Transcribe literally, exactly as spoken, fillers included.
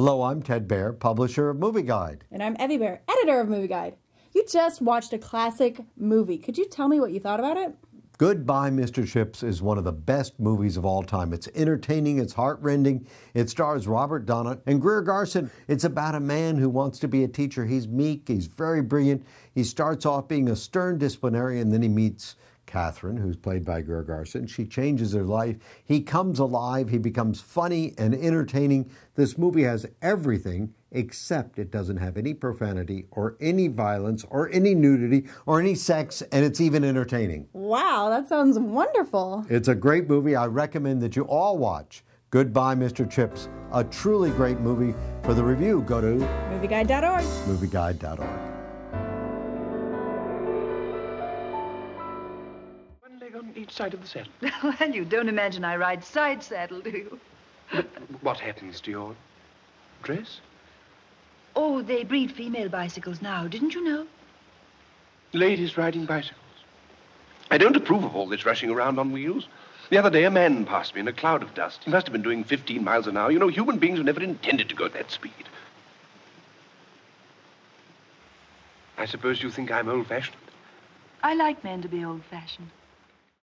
Hello, I'm Ted Baer, publisher of Movie Guide. And I'm Evie Baer, editor of Movie Guide. You just watched a classic movie. Could you tell me what you thought about it? Goodbye, Mister Chips is one of the best movies of all time. It's entertaining, it's heartrending. It stars Robert Donat and Greer Garson. It's about a man who wants to be a teacher. He's meek, he's very brilliant. He starts off being a stern disciplinarian, then he meets Catherine, who's played by Greer Garson. She changes her life. He comes alive. He becomes funny and entertaining. This movie has everything except it doesn't have any profanity or any violence or any nudity or any sex, and it's even entertaining. Wow, that sounds wonderful. It's a great movie. I recommend that you all watch Goodbye, Mister Chips, a truly great movie. For the review, go to movie guide dot org. movie guide dot org. On each side of the saddle. Well, you don't imagine I ride side saddle, do you? But what happens to your dress? Oh, they breed female bicycles now, didn't you know? Ladies riding bicycles. I don't approve of all this rushing around on wheels. The other day, a man passed me in a cloud of dust. He must have been doing fifteen miles an hour. You know, human beings were never intended to go at that speed. I suppose you think I'm old-fashioned? I like men to be old-fashioned.